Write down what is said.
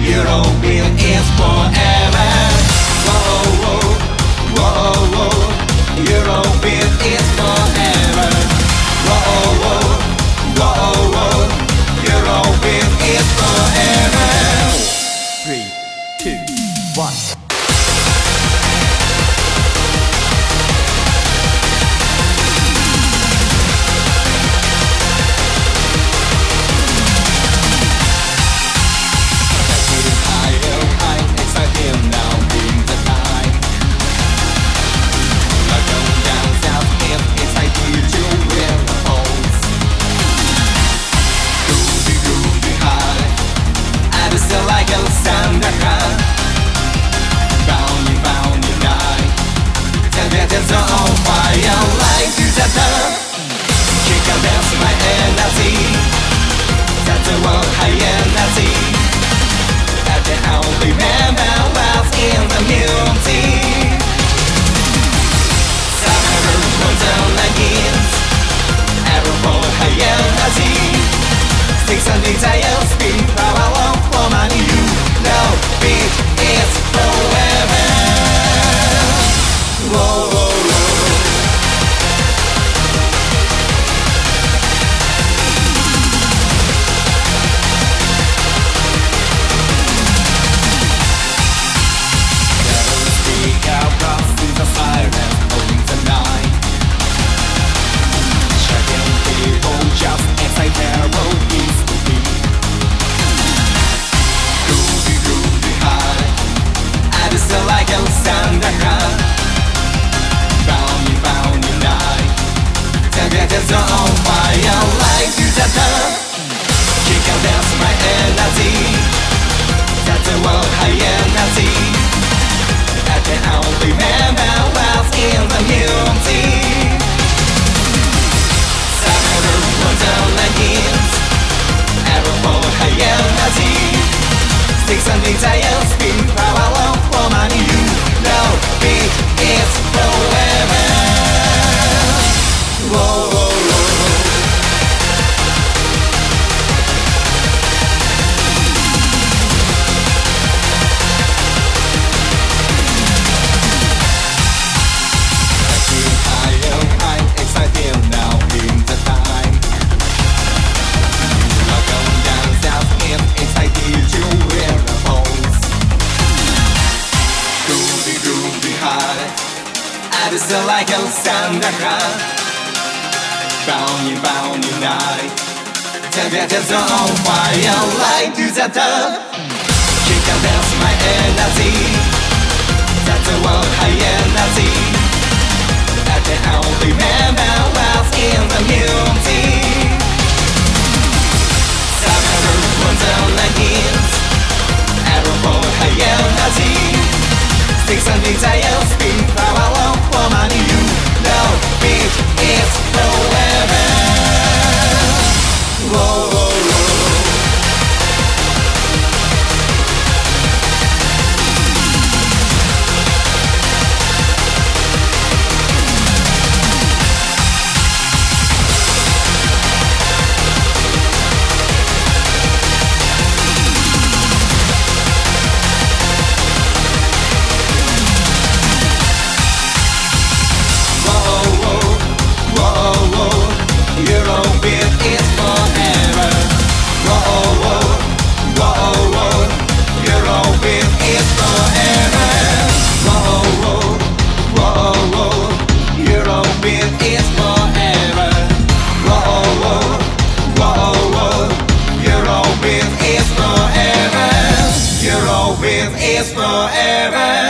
Eurobeat is forever. Whoa, whoa, whoa, whoa. Eurobeat is forever. Whoa, whoa, whoa, whoa. Eurobeat is forever. 3, 2, 1. Like a thundercloud, bound in night. Temperatures on fire, light to the top. Kick and dance my energy. That's the world high energy. I can only remember what's in the music. Summer wonderland, arrow for high energy. Sticks and desires, spin power for money. You know it is forever. Whoa, whoa, Eurobeat is forever. Whoa, whoa, whoa, whoa. Eurobeat is forever. Whoa, whoa, whoa, whoa. Eurobeat is forever. Whoa, whoa, whoa, whoa. Eurobeat is forever. Eurobeat is forever.